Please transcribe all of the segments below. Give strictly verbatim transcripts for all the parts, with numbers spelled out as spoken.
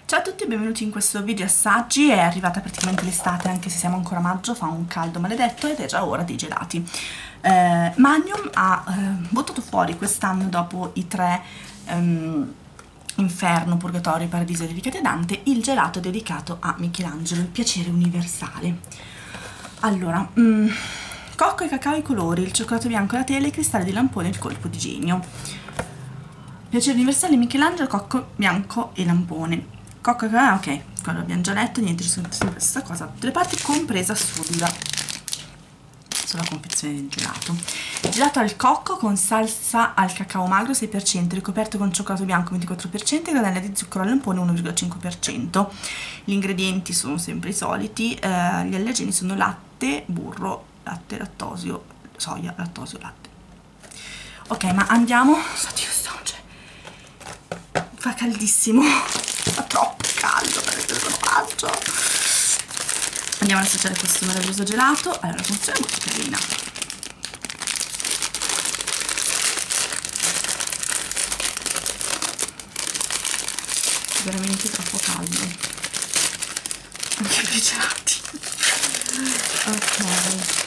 Ciao a tutti e benvenuti in questo video assaggi. È arrivata praticamente l'estate, anche se siamo ancora a maggio, fa un caldo maledetto ed è già ora dei gelati. eh, Magnum ha eh, buttato fuori quest'anno, dopo i tre ehm, Inferno, Purgatorio, Paradiso e dedicati a Dante, il gelato dedicato a Michelangelo, il piacere universale. Allora, mh, cocco e cacao ai colori, il cioccolato bianco, la tela, i cristalli di lampone e il colpo di genio. Piacere universale Michelangelo, cocco bianco e lampone. Cocco e cacao, ok, quello l'abbiamo già letto, niente, c'è sempre questa cosa da tutte le parti, compresa sulla, sulla confezione del gelato. Gelato al cocco con salsa al cacao magro sei per cento, ricoperto con cioccolato bianco ventiquattro per cento e granella di zucchero al lampone uno virgola cinque per cento. Gli ingredienti sono sempre i soliti, eh, gli allergeni sono latte, burro, latte, lattosio, soia, lattosio, latte. Ok, ma andiamo, oddio, sto, cioè, fa caldissimo, fa troppo caldo per essere solo maggio. Andiamo ad assaggiare questo meraviglioso gelato. Allora, la confezione è molto carina. Veramente troppo caldo anche per i gelati. Ok,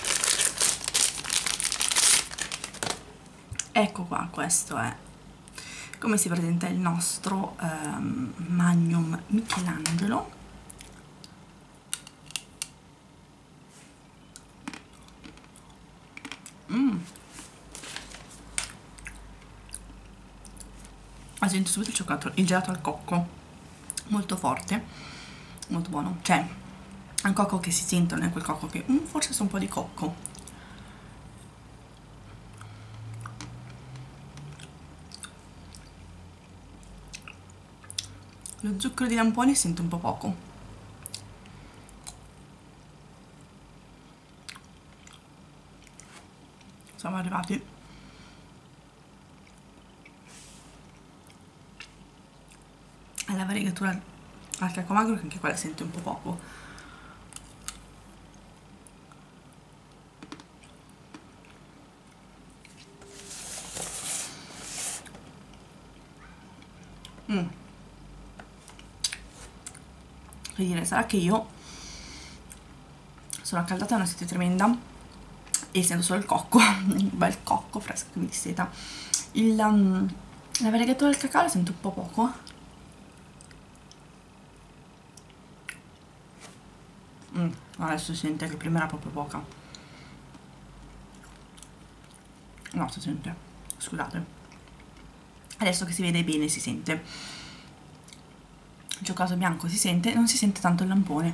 ecco qua, questo è come si presenta il nostro um, Magnum Michelangelo. Mm. Ah, sento subito il cioccolato, il gelato al cocco, molto forte, molto buono. Cioè, è un cocco che si sente, non è quel cocco che mm, forse sa un po' di cocco. Lo zucchero di lampone si sente un po' poco. Siamo arrivati alla variegatura al cacao magro, che anche quella sente un po' poco. Mm. Che dire, sarà che io sono accaldata, è una sete tremenda e sento solo il cocco, un bel cocco fresco che mi disseta. Il, um, la variegatura del cacao la sento un po' poco. Mm, adesso si sente che prima era proprio poca. No, si sente, scusate. Adesso che si vede bene si sente. Il cioccolato bianco si sente, non si sente tanto il lampone.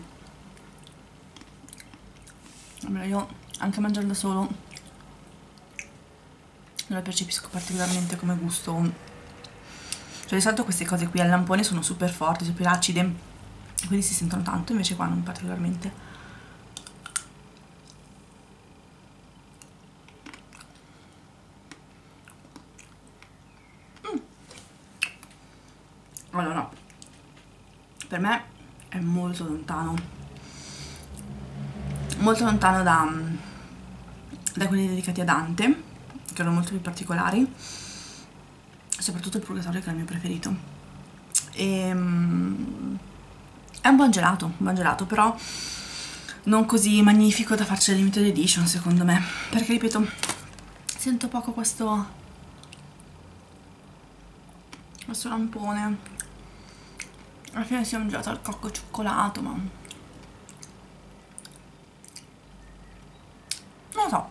Allora, io anche mangiando da solo non lo percepisco particolarmente come gusto. Cioè di solito queste cose qui al lampone sono super forti, super acide, quindi si sentono tanto, invece qua non particolarmente. Mm. Allora, per me è molto lontano, molto lontano da, da quelli dedicati a Dante, che erano molto più particolari, soprattutto il Purgatorio, che è il mio preferito. E, um, è un buon gelato, un buon gelato, però non così magnifico da farci la limited edition, secondo me, perché ripeto, sento poco questo questo lampone. Alla fine si è un gelato al cocco cioccolato, ma non lo so.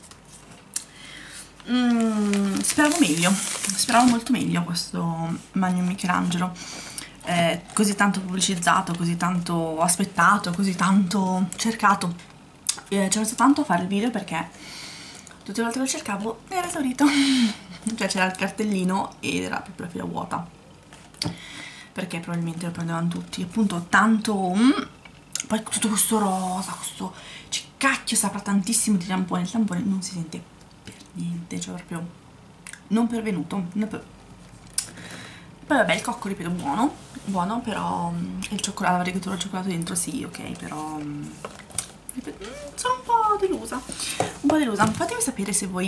Mm, speravo meglio, speravo molto meglio questo Magnum Michelangelo, eh, così tanto pubblicizzato, così tanto aspettato, così tanto cercato. Eh, ci ho messo tanto a fare il video perché tutte le volte che lo cercavo era esaurito. Cioè c'era il cartellino ed era proprio la fila vuota, perché probabilmente lo prendevano tutti, appunto tanto. Mm, poi tutto questo rosa, questo, cioè, cacchio, saprà tantissimo di lampone. Il lampone non si sente per niente, cioè proprio non pervenuto, non per... Poi vabbè, il cocco, ripeto, buono, buono, però il cioccolato, la variegatura del cioccolato dentro sì, ok, però ripeto, sono un po' delusa, un po' delusa. Fatemi sapere se voi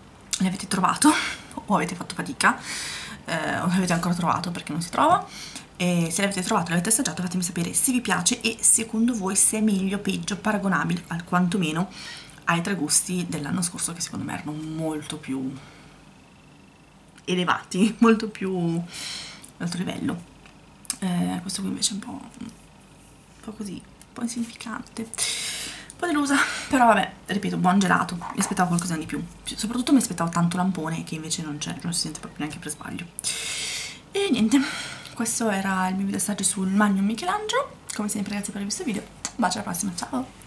l'avete trovato o avete fatto fatica, eh, o l'avete ancora trovato perché non si trova. e se l'avete trovato, l'avete assaggiato, fatemi sapere se vi piace e secondo voi se è meglio o peggio, paragonabile al quantomeno ai tre gusti dell'anno scorso, che secondo me erano molto più elevati, molto più alto livello. Eh, questo qui invece è un po', un po' così, un po' insignificante, un po' delusa, però vabbè, ripeto, buon gelato, mi aspettavo qualcosa di più, soprattutto mi aspettavo tanto lampone che invece non c'è, non si sente proprio neanche per sbaglio. E niente, questo era il mio video assaggio sul Magnum Michelangelo. Come sempre, grazie per aver visto il video, un bacio, alla prossima, ciao!